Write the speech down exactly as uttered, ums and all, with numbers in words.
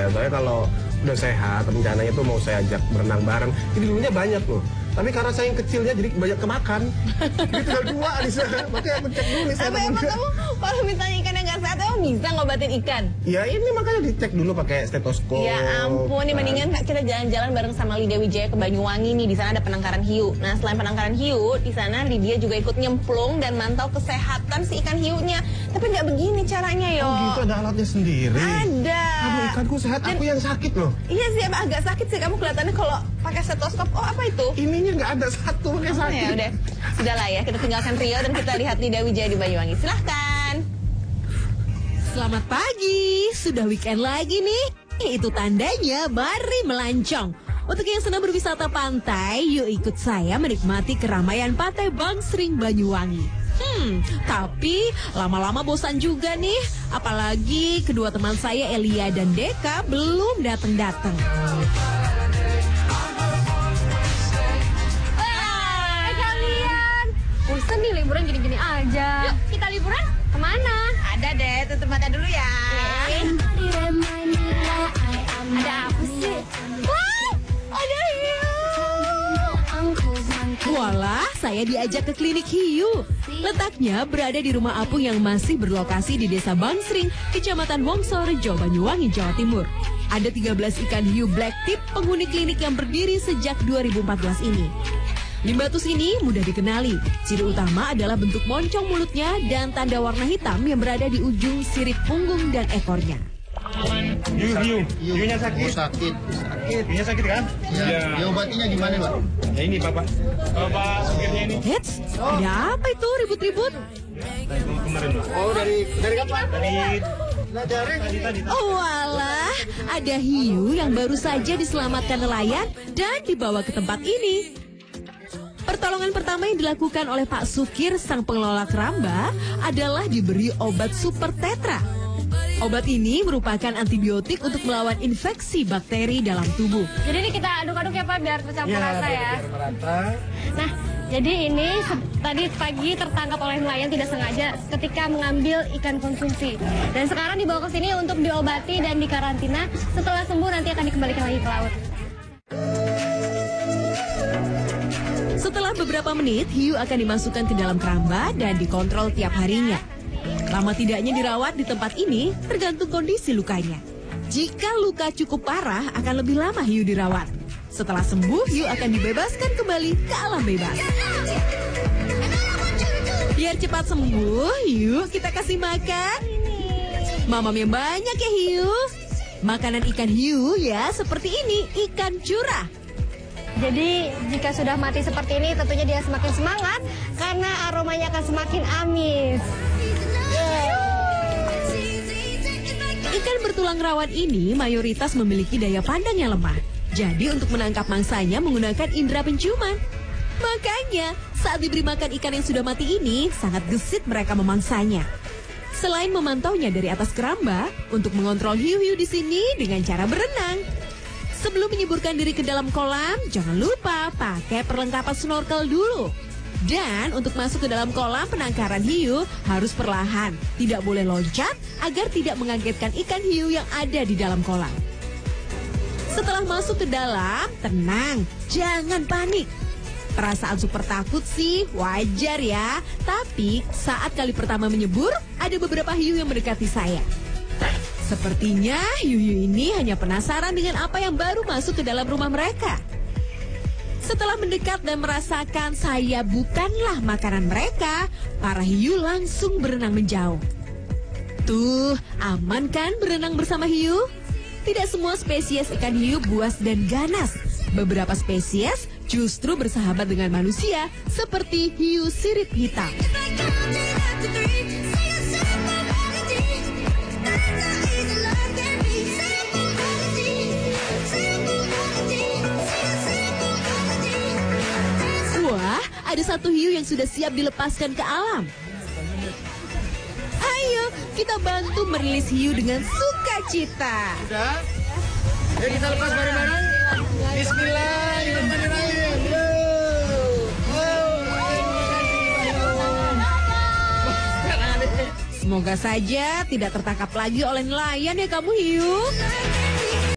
saya. Soalnya kalau udah sehat, rencananya tuh mau saya ajak berenang bareng. Jadi dulunya banyak loh. Tapi karena saya yang kecilnya jadi banyak kemakan. Jadi tinggal dua di sana. Makanya ngecek dulu nih. Tapi emang kamu kalau misalnya ikan yang nggak sehat, emang bisa ngobatin ikan? Ya ini makanya dicek dulu pakai stetoskop. Ya ampun, nih mendingan kita jalan-jalan bareng sama Lydia Wijaya ke Banyuwangi nih. Di sana ada penangkaran hiu. Nah selain penangkaran hiu, di sana Lydia juga ikut nyemplung dan mantau kesehatan si ikan hiunya. Tapi nggak begini caranya yo. Oh gitu, ada alatnya sendiri. Ada. Aduh, ikanku sehat, Dan, aku yang sakit loh. Iya sih, emang agak sakit sih kamu kelihatannya kalau pakai stetoskop. Oh apa itu? Ininya nggak ada satu pakai sakit. Ya udah, sudahlah ya, kita tinggalkan Rio dan kita lihat Lydia Wijaya di Banyuwangi. Silahkan. Selamat pagi, sudah weekend lagi nih. Itu tandanya mari melancong. Untuk yang senang berwisata pantai, yuk ikut saya menikmati keramaian Pantai Bangsring Banyuwangi. Hmm, tapi lama-lama bosan juga nih. Apalagi kedua teman saya Elia dan Deka belum datang-datang. Hai kalian, bosan nih liburan gini-gini aja. Yuk kita liburan kemana? Ada deh, tutup mata dulu ya. Ada apa sih? Wah, ada hiu. Walah, saya diajak ke klinik hiu. Letaknya berada di rumah apung yang masih berlokasi di Desa Bangsring, Kecamatan Wongsorejo, Banyuwangi, Jawa Timur. Ada tiga belas ikan hiu black tip penghuni klinik yang berdiri sejak dua ribu empat belas ini. Limbatus ini mudah dikenali. Ciri utama adalah bentuk moncong mulutnya dan tanda warna hitam yang berada di ujung sirip punggung dan ekornya. Hiu, hiu, hiunya sakit. Oh, sakit. Sakit, hiunya sakit kan? Ya. Diobatinya gimana, Pak? Ya ini Bapak. Bapak supirnya ini. Hits, ada apa itu ribut-ribut? Kemarin Pak. Oh, dari dari kapan? Dari Tadi tadi. Oh walah, ada hiu yang baru saja diselamatkan nelayan dan dibawa ke tempat ini. Pertolongan pertama yang dilakukan oleh Pak Sukir, sang pengelola keramba, adalah diberi obat super tetra. Obat ini merupakan antibiotik untuk melawan infeksi bakteri dalam tubuh. Jadi ini kita aduk-aduk ya Pak biar tercampur rata ya. Merata. Nah, jadi ini tadi pagi tertangkap oleh nelayan tidak sengaja ketika mengambil ikan konsumsi. Dan sekarang dibawa ke sini untuk diobati dan dikarantina. Setelah sembuh nanti akan dikembalikan lagi ke laut. Setelah beberapa menit, hiu akan dimasukkan ke dalam keramba dan dikontrol tiap harinya. Lama tidaknya dirawat di tempat ini tergantung kondisi lukanya. Jika luka cukup parah, akan lebih lama hiu dirawat. Setelah sembuh, hiu akan dibebaskan kembali ke alam bebas. Biar cepat sembuh, yuk kita kasih makan. Mamam yang banyak ya hiu. Makanan ikan hiu ya seperti ini, ikan curah. Jadi jika sudah mati seperti ini tentunya dia semakin semangat karena aromanya akan semakin amis. Ikan bertulang rawan ini mayoritas memiliki daya pandang yang lemah. Jadi untuk menangkap mangsanya menggunakan indera penciuman. Makanya saat diberi makan ikan yang sudah mati ini sangat gesit mereka memangsanya. Selain memantaunya dari atas keramba, untuk mengontrol hiu-hiu di sini dengan cara berenang. Sebelum menyeburkan diri ke dalam kolam, jangan lupa pakai perlengkapan snorkel dulu. Dan untuk masuk ke dalam kolam penangkaran hiu harus perlahan, tidak boleh loncat agar tidak mengagetkan ikan hiu yang ada di dalam kolam. Setelah masuk ke dalam, tenang, jangan panik. Perasaan super takut sih wajar ya, tapi saat kali pertama menyebur, ada beberapa hiu yang mendekati saya. Sepertinya hiu-hiu ini hanya penasaran dengan apa yang baru masuk ke dalam rumah mereka. Setelah mendekat dan merasakan saya bukanlah makanan mereka, para hiu langsung berenang menjauh. Tuh, aman kan berenang bersama hiu? Tidak semua spesies ikan hiu buas dan ganas. Beberapa spesies justru bersahabat dengan manusia, seperti hiu sirip hitam. Wah, ada satu hiu yang sudah siap dilepaskan ke alam. Ayo, kita bantu merilis hiu dengan sukacita. Sudah? Yuk kita lepas bareng-bareng. Bismillahirrahmanirrahim. Semoga saja tidak tertangkap lagi oleh nelayan ya kamu hiu.